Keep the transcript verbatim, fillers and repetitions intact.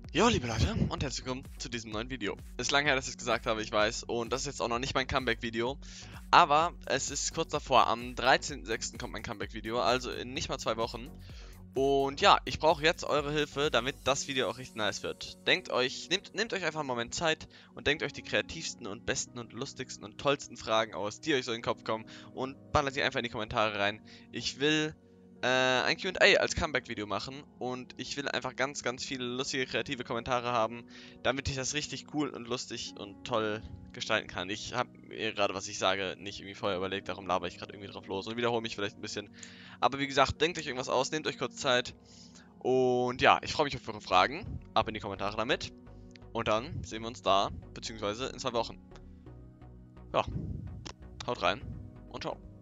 Jo, liebe Leute, und herzlich willkommen zu diesem neuen Video. Ist lange her, dass ich es gesagt habe, ich weiß, und das ist jetzt auch noch nicht mein Comeback-Video, aber es ist kurz davor, am dreizehnten sechsten kommt mein Comeback-Video, also in nicht mal zwei Wochen. Und ja, ich brauche jetzt eure Hilfe, damit das Video auch richtig nice wird. Denkt euch, nehmt, nehmt euch einfach einen Moment Zeit und denkt euch die kreativsten und besten und lustigsten und tollsten Fragen aus, die euch so in den Kopf kommen, und ballert sie einfach in die Kommentare rein. Ich will äh, ein Q und A als Comeback-Video machen und ich will einfach ganz, ganz viele lustige, kreative Kommentare haben, damit ich das richtig cool und lustig und toll gestalten kann. Ich habe mir gerade, was ich sage, nicht irgendwie vorher überlegt, darum laber ich gerade irgendwie drauf los und wiederhole mich vielleicht ein bisschen. Aber wie gesagt, denkt euch irgendwas aus, nehmt euch kurz Zeit. Und ja, ich freue mich auf eure Fragen. Ab in die Kommentare damit. Und dann sehen wir uns da, beziehungsweise in zwei Wochen. Ja, haut rein und ciao.